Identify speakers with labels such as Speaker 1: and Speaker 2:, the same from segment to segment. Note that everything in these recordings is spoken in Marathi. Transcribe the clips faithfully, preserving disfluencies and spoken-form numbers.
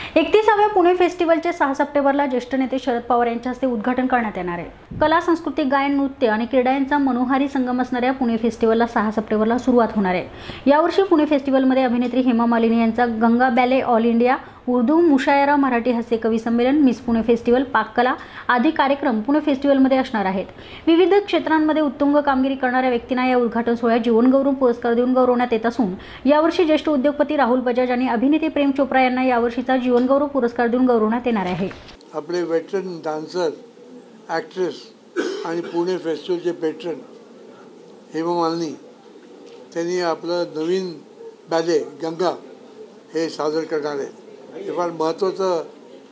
Speaker 1: एकतीसाव्या पुणे फेस्टिवलचे सहा सप्टेंबरला ज्येष्ठ नेते शरद पवार यांच्या हस्ते उद्घाटन करण्यात येणार आहे। कला, संस्कृती, गायन, नृत्य आणि क्रीडा यांचा मनोहारी संगम असणाऱ्या पुणे फेस्टिवलला सहा सप्टेंबरला सुरुवात होणार आहे। यावर्षी पुणे फेस्टिवलमध्ये अभिनेत्री हेमा मालिनी यांचा Ganga ballet all India Urdu Mushaira, Marathi हास्य कवी संमेलन, मिस पुणे फेस्टिवल, पाककला आदी कार्यक्रम पुणे फेस्टिवलमध्ये असणार आहेत। विविध क्षेत्रांमध्ये उत्तुंग कामगिरी करणाऱ्या व्यक्तींना या उद्घाटन सोहळ्यात जीवनगौरव पुरस्कार देऊन गौरवण्यात येत असून यावर्षी ज्येष्ठ उद्योगपती राहुल बजाज आणि अभिनेते प्रेम चोप्रा यांना यावर्षीचा जीवनगौरव पुरस्कार देऊन गौरवण्यात येणार आहे।
Speaker 2: आपले वेटरन डान्सर, ॲक्ट्रेस आणि पुणे फेस्टिवलचे पेट्रन हेमा मालिनी त्यांनी आपलं नवीन बॅले गंगा हे सादर करणार आहे। हे फार महत्त्वाचं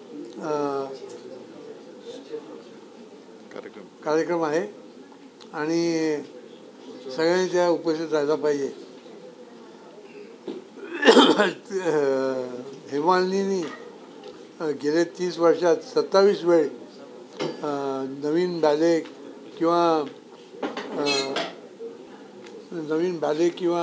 Speaker 2: कार्यक्रम कार्यक्रम आहे आणि सगळ्यांनी त्या उपस्थित राहायला पाहिजे। हेमा मालिनींनी गेले तीस वर्षात सत्तावीस वेळ नवीन बॅले किंवा नवीन बॅले किंवा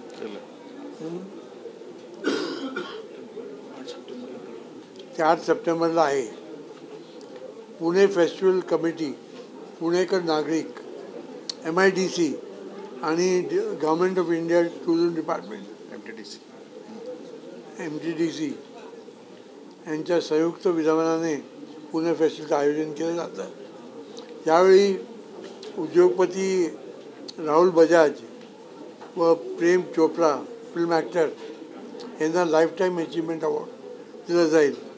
Speaker 2: चार सप्टेंबरला आहे पुणे फेस्टिवल कमिटी, पुणेकर नागरिक, एम आय डी सी आणि government of India tourism department M T D C M T D C यांच्या संयुक्त विधानाने पुणे फेस्टिवलचं आयोजन केलं जातं। यावेळी उद्योगपती राहुल बजाज व प्रेम चोप्रा फिल्म ॲक्टर यांना लाईफ टाईम अचीवमेंट अवॉर्ड दिला जाईल।